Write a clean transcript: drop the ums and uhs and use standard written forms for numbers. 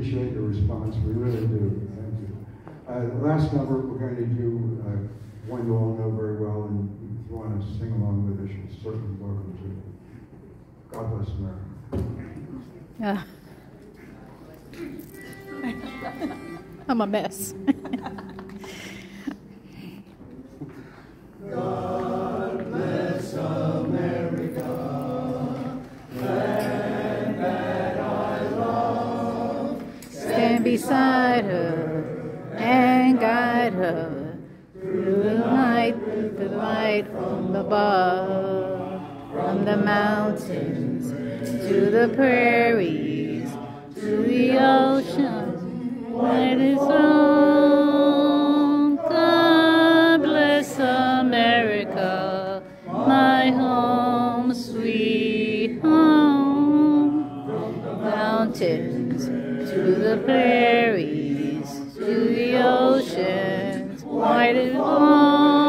appreciate your response. We really do. Thank you. Last number we're going to do one you all know very well, and if you want to sing along with us, you're certainly welcome to. God bless America. I'm a mess. God bless America, land that I love. Stand beside her and guide her through the night with the light from above, from the mountains to the prairies, to the ocean, where it is on. God bless America, my home, sweet home. From the mountains to the prairies, to the oceans, white as dawn.